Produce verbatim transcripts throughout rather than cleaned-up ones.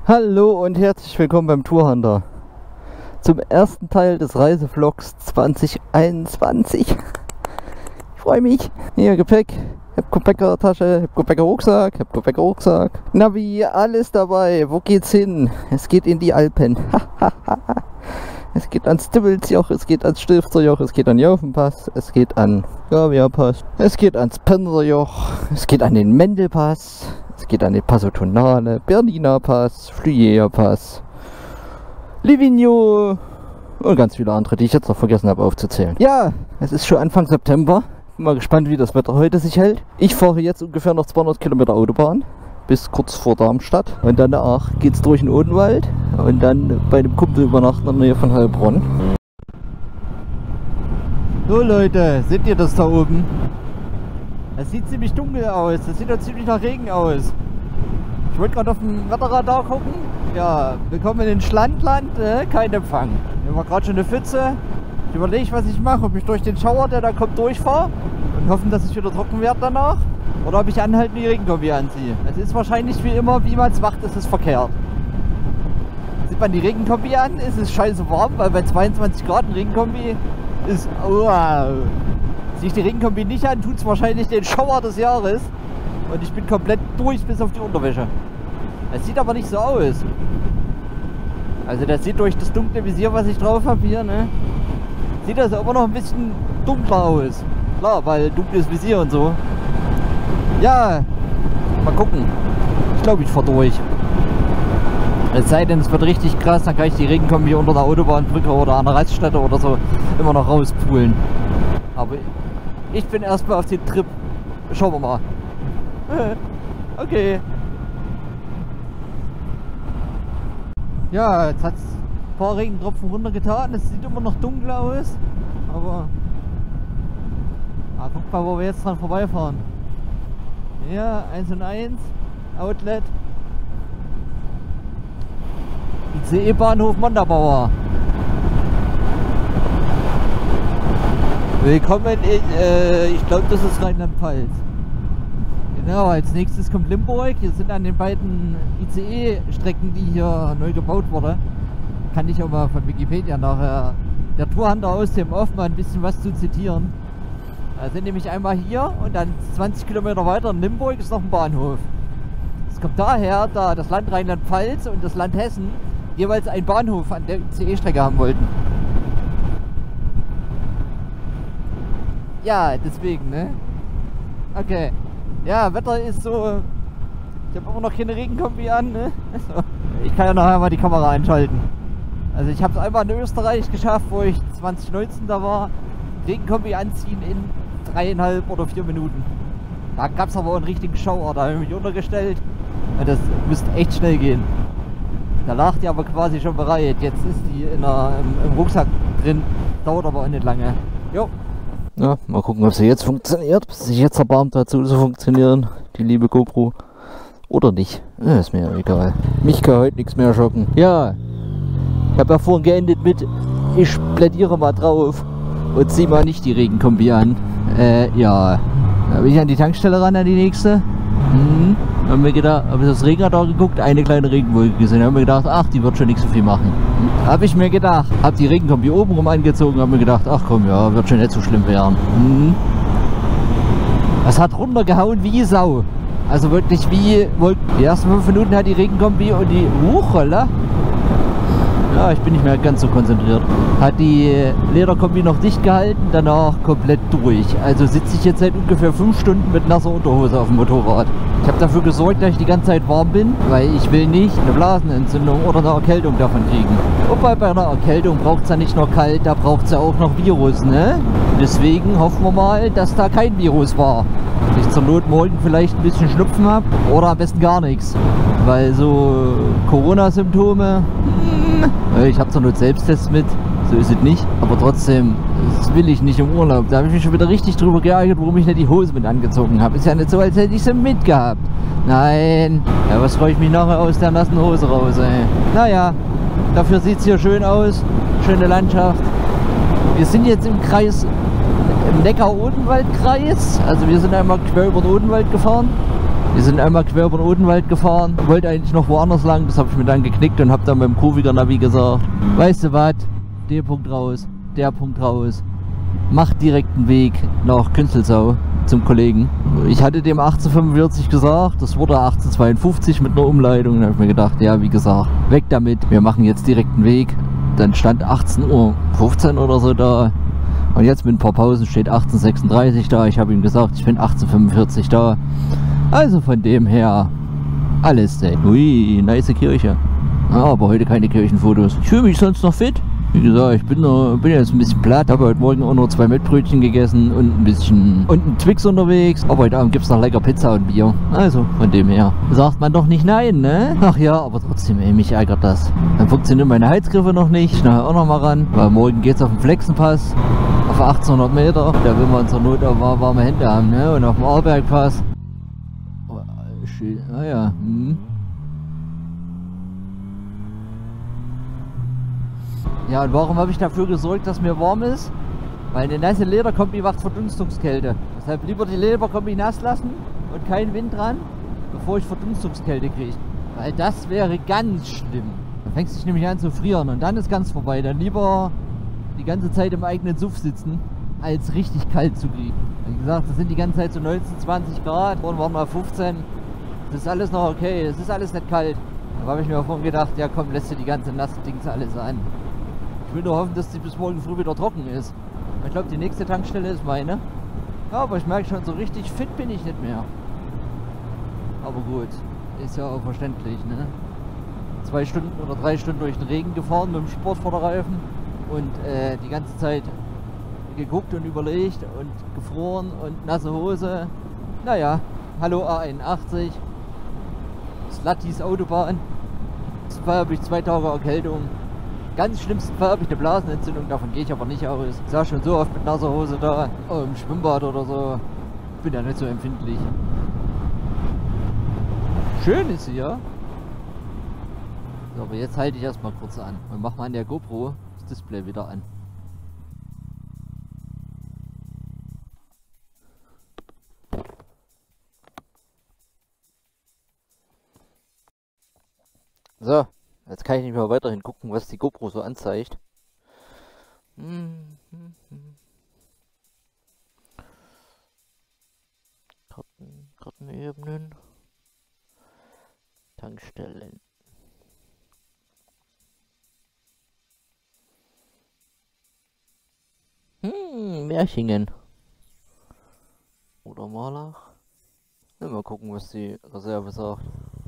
Hallo und herzlich willkommen beim Tourhunter. Zum ersten Teil des Reisevlogs zwanzig einundzwanzig. Ich freue mich. Hier Gepäck, hab Gepäckertasche, hab Gepäcker-Rucksack, hab Gepäcker-Rucksack. Navi, alles dabei. Wo geht's hin? Es geht in die Alpen. Es geht ans Dibbelsjoch, es geht ans Stilfserjoch, es geht an Jaufenpass, es geht an Gavia-Pass, es geht ans Penserjoch, es geht an den Mendelpass, es geht an den Passo Tonale, Bernina Pass, Flüyer Pass, Livigno und ganz viele andere, die ich jetzt noch vergessen habe aufzuzählen. Ja, es ist schon Anfang September. Bin mal gespannt, wie das Wetter heute sich hält. Ich fahre jetzt ungefähr noch zweihundert Kilometer Autobahn bis kurz vor Darmstadt und danach geht's durch den Odenwald und dann bei dem Kumpel übernachten in der Nähe von Heilbronn. So Leute, seht ihr das da oben? Es sieht ziemlich dunkel aus, das sieht doch ziemlich nach Regen aus. Ich wollte gerade auf dem Wetterradar gucken. Ja, willkommen in den Schlandland, äh, kein Empfang. Hier war gerade schon eine Pfütze. Ich überlege, was ich mache, ob ich durch den Schauer, der da kommt, durchfahre und hoffen, dass es wieder trocken wird danach. Oder ob ich anhalten die Regenkombi anziehe. Es ist wahrscheinlich wie immer, wie man es macht, ist es verkehrt. Sieht man die Regenkombi an, ist es scheiße warm, weil bei zweiundzwanzig Grad ein Regenkombi ist... Wow. Ziehe ich die Regenkombi nicht an, tut es wahrscheinlich den Schauer des Jahres. Und ich bin komplett durch bis auf die Unterwäsche. Es sieht aber nicht so aus. Also das sieht durch das dunkle Visier, was ich drauf habe hier, ne? Sieht das aber noch ein bisschen dunkler aus. Klar, weil dunkles Visier und so. Ja, mal gucken. Ich glaube, ich fahre durch. Es sei denn, es wird richtig krass, dann kann ich die Regenkombi unter der Autobahnbrücke oder an der Raststätte oder so immer noch rauspulen. Aber ich bin erstmal auf den Trip. Schauen wir mal. Okay. Ja, jetzt hat es ein paar Regentropfen runtergetan. Es sieht immer noch dunkel aus. Aber... Ah, guck mal, wo wir jetzt dran vorbeifahren. Ja, eins und eins, Outlet, I C E-Bahnhof Montabaur. Willkommen in, äh, ich glaube, das ist Rheinland-Pfalz. Genau, als nächstes kommt Limburg. Hier sind an den beiden I C E-Strecken, die hier neu gebaut wurde. Kann ich auch mal von Wikipedia nachher der Tourhunter aus dem Off mal ein bisschen was zu zitieren. Da sind nämlich einmal hier und dann zwanzig Kilometer weiter in Limburg ist noch ein Bahnhof. Es kommt daher, da das Land Rheinland-Pfalz und das Land Hessen jeweils einen Bahnhof an der I C E-Strecke haben wollten. Ja, deswegen, ne? Okay. Ja, Wetter ist so... Ich habe immer noch keine Regenkombi an, ne? Also, ich kann ja nachher mal die Kamera einschalten. Also ich habe es einmal in Österreich geschafft, wo ich zwanzig neunzehn da war. Regenkombi anziehen in dreieinhalb oder vier Minuten. Da gab es aber auch einen richtigen Schauer, da habe ich mich untergestellt. Und das müsste echt schnell gehen. Da lag die aber quasi schon bereit. Jetzt ist die in der, im, im Rucksack drin. Dauert aber auch nicht lange. Jo. Ja, mal gucken, ob sie jetzt funktioniert. Ob sie sich jetzt erbarmt dazu zu funktionieren. Die liebe GoPro. Oder nicht. Ja, ist mir egal. Mich kann heute nichts mehr schocken. Ja. Ich habe ja vorhin geendet mit, ich plädiere mal drauf. Und zieh mal nicht die Regenkombi an. Äh, ja. Da bin ich an die Tankstelle ran, an die nächste. Hm. Haben wir gedacht, habe ich das Regenradar geguckt, eine kleine Regenwolke gesehen. Haben wir gedacht, ach, die wird schon nicht so viel machen. Hm. Habe ich mir gedacht. Hab die Regenkombi oben rum angezogen, habe mir gedacht, ach komm, ja, wird schon nicht so schlimm werden. Hm. Das hat runtergehauen wie Sau. Also wirklich wie Wolken. Die ersten fünf Minuten hat die Regenkombi und die Huchrolle. Ja, ich bin nicht mehr ganz so konzentriert. Hat die Lederkombi noch dicht gehalten, danach komplett durch. Also sitze ich jetzt seit ungefähr fünf Stunden mit nasser Unterhose auf dem Motorrad. Ich habe dafür gesorgt, dass ich die ganze Zeit warm bin, weil ich will nicht eine Blasenentzündung oder eine Erkältung davon kriegen. Und bei einer Erkältung braucht es ja nicht nur kalt, da braucht es ja auch noch Virus, ne? Deswegen hoffen wir mal, dass da kein Virus war. Dass ich zur Not morgen vielleicht ein bisschen Schnupfen habe oder am besten gar nichts. Weil so Corona-Symptome... Ich habe zur Not Selbsttest mit, so ist es nicht. Aber trotzdem, das will ich nicht im Urlaub. Da habe ich mich schon wieder richtig drüber geärgert, warum ich nicht die Hose mit angezogen habe. Ist ja nicht so, als hätte ich sie mitgehabt. Nein. Ja, was freue ich mich nachher aus der nassen Hose raus, ey. Naja, dafür sieht es hier schön aus. Schöne Landschaft. Wir sind jetzt im Kreis, im Neckar-Odenwald-Kreis. Also wir sind einmal quer über den Odenwald gefahren. Wir sind einmal quer über den Odenwald gefahren, wollte eigentlich noch woanders lang, das habe ich mir dann geknickt und habe dann beim Kurviger Navi gesagt, weißt du was, der Punkt raus, der Punkt raus, mach direkt einen Weg nach Künzelsau zum Kollegen. Ich hatte dem achtzehnhundertfünfundvierzig gesagt, das wurde achtzehnhundertzweiundfünfzig mit einer Umleitung und da habe ich mir gedacht, ja wie gesagt, weg damit, wir machen jetzt direkt einen Weg. Dann stand achtzehn Uhr fünfzehn oder so da. Und jetzt mit ein paar Pausen steht achtzehn Uhr sechsunddreißig da. Ich habe ihm gesagt, ich bin achtzehn Uhr fünfundvierzig da. Also von dem her, alles safe. Ui, nice Kirche. Ja, aber heute keine Kirchenfotos. Ich fühle mich sonst noch fit. Wie gesagt, ich bin, noch, bin jetzt ein bisschen platt. Habe heute Morgen auch noch zwei Mettbrötchen gegessen und ein bisschen und einen Twix unterwegs. Aber heute Abend gibt es noch lecker Pizza und Bier. Also von dem her sagt man doch nicht nein, ne? Ach ja, aber trotzdem, ey, mich ärgert das. Dann funktionieren meine Heizgriffe noch nicht. Ich nachher auch noch mal ran. Weil morgen geht es auf den Flexenpass. Auf achtzehnhundert Meter. Da will man zur Not auch warme Hände haben, ne? Und auf dem Arlbergpass. Oh, schön. Ah ja. Hm. Ja, und warum habe ich dafür gesorgt, dass mir warm ist? Weil eine nasse Lederkombi macht Verdunstungskälte. Deshalb lieber die Lederkombi nass lassen und keinen Wind dran, bevor ich Verdunstungskälte kriege. Weil das wäre ganz schlimm. Dann fängst du dich nämlich an zu frieren und dann ist ganz vorbei. Dann lieber die ganze Zeit im eigenen Suff sitzen, als richtig kalt zu kriegen. Wie gesagt, das sind die ganze Zeit so neunzehn, zwanzig Grad. Vorhin waren mal fünfzehn. Das ist alles noch okay. Das ist alles nicht kalt. Da habe ich mir vorhin gedacht, ja komm, lässt du die ganze nasse Dings alles an. Ich will nur hoffen, dass die bis morgen früh wieder trocken ist. Ich glaube, die nächste Tankstelle ist meine. Ja, aber ich merke schon, so richtig fit bin ich nicht mehr. Aber gut, ist ja auch verständlich, ne? Zwei Stunden oder drei Stunden durch den Regen gefahren mit dem Sportvorderreifen und äh, die ganze Zeit geguckt und überlegt und gefroren und nasse Hose. Naja, hallo A einundachtzig. Slattis Autobahn. Vorher habe ich zwei Tage Erkältung. Ganz schlimmsten Fall habe ich eine Blasenentzündung, davon gehe ich aber nicht aus. Ich sah schon so oft mit nasser Hose da, oh, im Schwimmbad oder so. Ich bin ja nicht so empfindlich. Schön ist sie, ja. So, aber jetzt halte ich erstmal kurz an und mache mal an der GoPro das Display wieder an. So. Jetzt kann ich nicht mehr weiterhin gucken, was die GoPro so anzeigt. Karten, Kartenebenen. Tankstellen. Hm, Märchingen. Oder Malach. Mal gucken, was die Reserve sagt.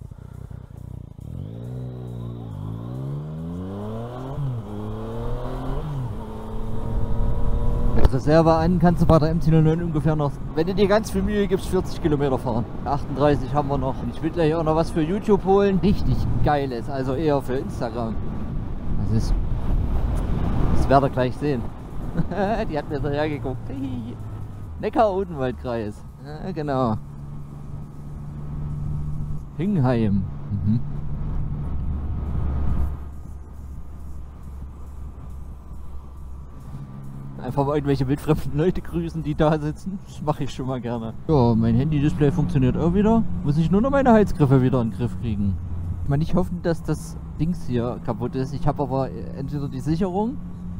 Reserve an, kannst du bei der M T null neun ungefähr noch, wenn du dir ganz viel Mühe gibst, vierzig Kilometer fahren. achtunddreißig haben wir noch. Und ich will gleich auch noch was für YouTube holen. Richtig geiles, also eher für Instagram. Das ist, das werdet ihr gleich sehen. Die hat mir so hergeguckt. Neckar-Odenwaldkreis. Ja, genau. Hingheim. Mhm. Einfach mal irgendwelche wildfremden Leute grüßen, die da sitzen. Das mache ich schon mal gerne. Ja, mein Handy-Display funktioniert auch wieder. Muss ich nur noch meine Heizgriffe wieder in den Griff kriegen. Ich meine, ich hoffe, dass das Dings hier kaputt ist. Ich habe aber entweder die Sicherung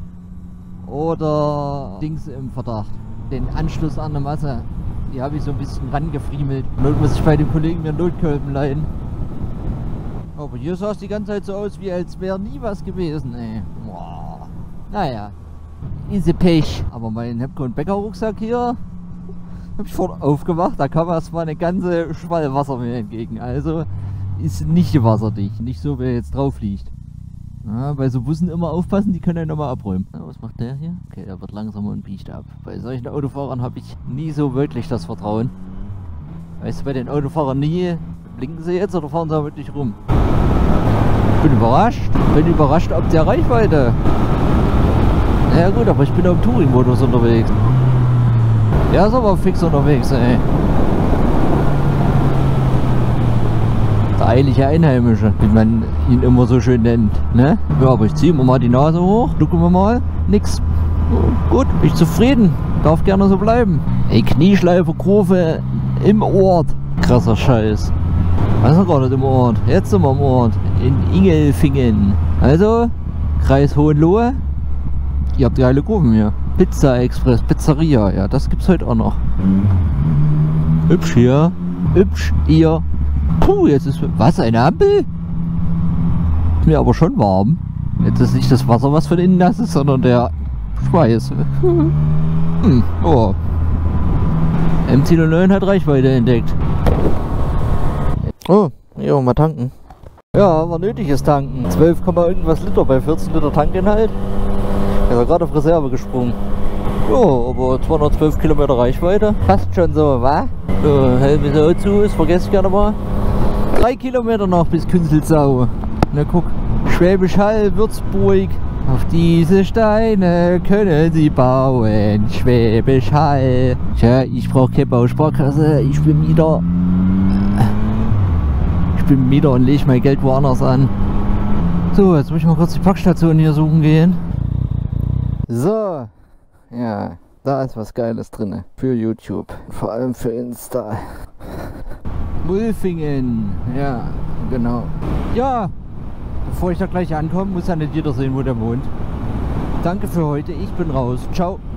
oder Dings im Verdacht. Den Anschluss an der Masse. Die habe ich so ein bisschen rangefriemelt. Not muss ich bei dem Kollegen mir einen Notkolben leihen. Aber hier sah es die ganze Zeit so aus, wie als wäre nie was gewesen, ey. Boah. Naja. Easy Pech. Aber mein Hepco und Becker Rucksack hier, habe ich vorhin aufgemacht, da kam erstmal eine ganze Schwall Wasser mir entgegen. Also ist nicht wasserdicht, nicht so wie er jetzt drauf liegt. Ja, bei so Bussen immer aufpassen, die können ja nochmal abräumen. Ja, was macht der hier? Okay, der wird langsamer und biegt ab. Bei solchen Autofahrern habe ich nie so wirklich das Vertrauen. Weißt du, bei den Autofahrern nie, blinken sie jetzt oder fahren sie wirklich rum? Bin überrascht. Bin überrascht ob der Reichweite. Ja gut, aber ich bin auf dem Touring-Modus unterwegs. Der ist aber fix unterwegs, ey. Der eilige Einheimische, wie man ihn immer so schön nennt, ne? Ja, aber ich ziehe immer mal die Nase hoch, gucken wir mal, nix. Gut, bin ich zufrieden, darf gerne so bleiben. Ey, Knieschleife, Kurve, Im Ort. Krasser Scheiß. Was ist gar nicht im Ort? Jetzt sind wir im Ort. In Ingelfingen. Also, Kreis Hohenlohe. Ihr habt geile Kurven hier. Pizza Express, Pizzeria. Ja, das gibt's heute auch noch. Hübsch hier. Hübsch hier. Puh, jetzt ist... Was, eine Ampel? Ist mir aber schon warm. Jetzt ist nicht das Wasser, was von innen nass ist, sondern der Schweiß. hm, oh. M zehn null neun hat Reichweite entdeckt. Oh, hier mal tanken. Ja, war nötiges Tanken. zwölf, irgendwas Liter bei vierzehn Liter Tankinhalt. Ich bin gerade auf Reserve gesprungen. Ja, aber zweihundertzwölf Kilometer Reichweite. Passt schon so, wa? So, Helm ist auch zu, das vergesse ich gerne mal. Drei Kilometer noch bis Künzelsau. Na guck, Schwäbisch Hall, Würzburg. Auf diese Steine können sie bauen. Schwäbisch Hall. Tja, ich brauche keine Bausparkasse. Ich bin Mieter. Ich bin Mieter und lege mein Geld woanders an. So, jetzt muss ich mal kurz die Packstation hier suchen gehen. So. Ja, da ist was Geiles drin. Für YouTube. Vor allem für Insta. Wulfingen. Ja, genau. Ja. Bevor ich da gleich ankomme, muss ja nicht jeder sehen, wo der wohnt. Danke für heute, ich bin raus. Ciao.